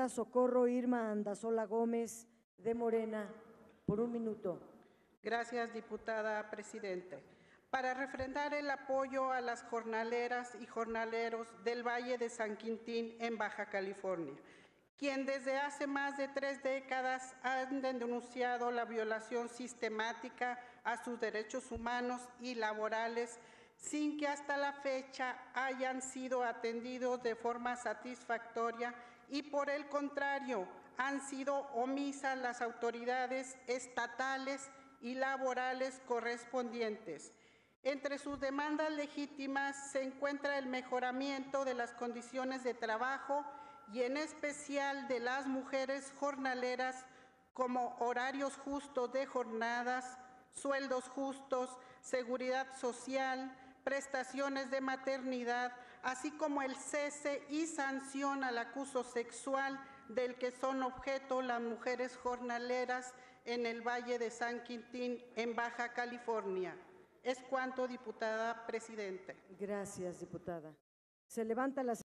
diputada Socorro Irma Andazola Gómez, de Morena, por 1 minuto. Gracias, diputada presidente. Para refrendar el apoyo a las jornaleras y jornaleros del Valle de San Quintín en Baja California, quien desde hace más de 3 décadas han denunciado la violación sistemática a sus derechos humanos y laborales sin que hasta la fecha hayan sido atendidos de forma satisfactoria y por el contrario han sido omisas las autoridades estatales y laborales correspondientes. Entre sus demandas legítimas se encuentra el mejoramiento de las condiciones de trabajo y en especial de las mujeres jornaleras, como horarios justos de jornadas, sueldos justos, seguridad social, prestaciones de maternidad, así como el cese y sanción al acoso sexual del que son objeto las mujeres jornaleras en el Valle de San Quintín, en Baja California. Es cuanto, diputada presidente. Gracias, diputada. Se levanta la